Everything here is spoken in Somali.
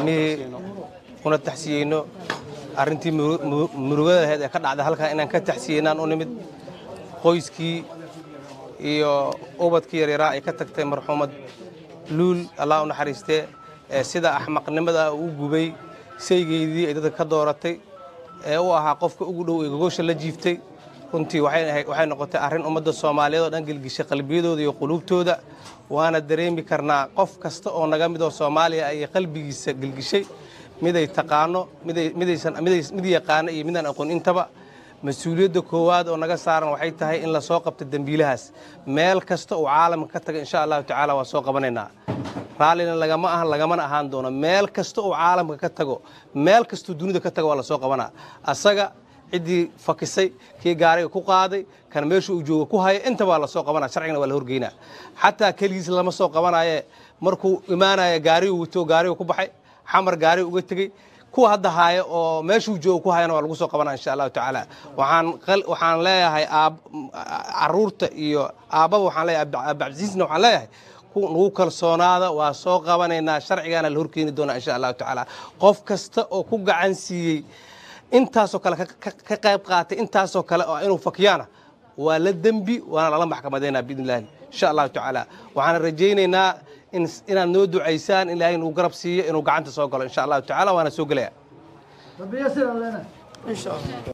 ilmihii kuna taxsiyeyno arrintii murugada ahayd ee ka dhacday halkan inaan ka taxsiyeynaan u nimid qoyskii iyo ubadkii yaryara ay ka tagtay marxuumad luul allah u naxariistee sida axmaqnimada uu gubay saygeedii ay dadka ka dooratay ee u ahaa qofka ugu dhow ee gogosha la jiiftay runtii waxay noqotay arrin ummadda Soomaaliyeed oo dhan gelgishay qalbiyadooda iyo qulubtooda waana dareemi karnaa qof kasta oo naga mid oo Soomaaliya ay qalbigiisa gelgishay miday taqaano mid yaqaan iyo midaan aqoon intaba mas'uuliyadda koowaad oo naga saaran waxay tahay in la soo qabto dambiilahaas meel kasta oo caalamka ka taga insha Allah tacaala waa soo qabanaynaa raalina lagamana ahaan doono meel kasta oo caalamka ka tago meel kasta dunida ka tago waa la soo qabanaa asaga cidii fakisay kii gaariga ku qaaday kan meesha uu joogo ku haya inta waa la soo qabanaa sharciina waa la horgeynaa xataa kaliis lama soo qabanaaye markuu imaanaya gaariga wato gaariga ku baxay xamar gaariga uga tagay kuwa hadda haya oo meesha uu joogo ku hayana waa lagu soo qabanaa insha Allah tacaala waxaan leeyahay caruurta iyo aababa waxaan leeyahay Cabdicasiisna waxaan leeyahay nagu kalsoonaada waa soo qabanaynaa sharcigaana la horkeeni doonaa insha Allah tacaala qof kasta oo ku gacan siiyey intaasoo kale ka qayb qaatay intaasoo kale oo inuu fakiyana waa la dambi waana la maxkamadeynaa biidnillah insha Allah tacaala waxaan rajaynaynaa inaad noo ducaysaan ilaahay inuu garab siiyo inuu gacanta soo galo insha Allah tacaala waana soo galaya